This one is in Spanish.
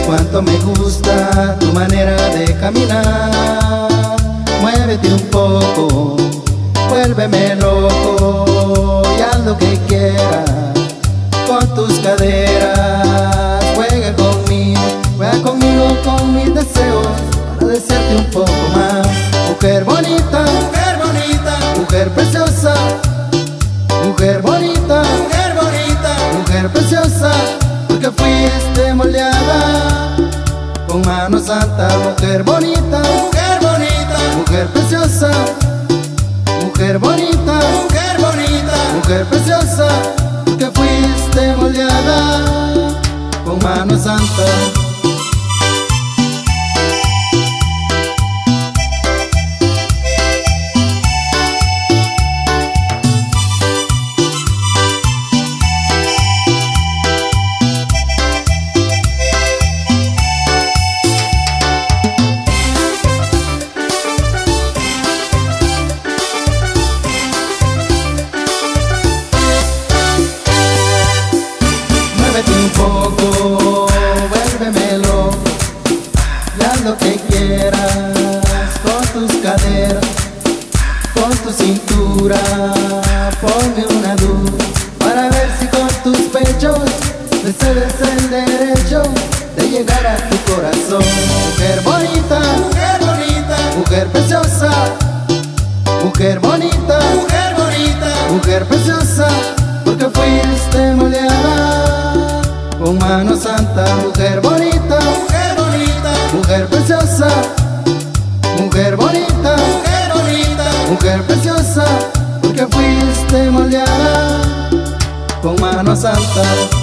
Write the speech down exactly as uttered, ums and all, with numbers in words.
cuánto me gusta tu manera de caminar. Muévete un poco, vuélveme loco y haz lo que quieras con tus caderas. Juega conmigo, juega conmigo con mis deseos para desearte un poco más. Mujer bonita, mujer bonita, mujer preciosa, mujer bonita, mujer bonita, mujer preciosa, porque fuiste moldeada con mano santa. Mujer bonita, mujer bonita, mujer preciosa, mujer bonita, mujer bonita, mujer preciosa, porque fuiste moldeada con mano santa. Muévete un poco, vuélvemelo y haz lo que quieras con tus caderas, con tu cintura. Ponme una luz para ver si con tus pechos me cedes el derecho de llegar a tu corazón. Mujer bonita, mujer bonita, mujer preciosa, mujer bonita, mujer bonita, mujer preciosa, porque fuiste moldeada con mano santa. Mujer bonita, mujer bonita, mujer preciosa, mujer bonita, mujer bonita, mujer preciosa, porque fuiste moldeada con mano santa.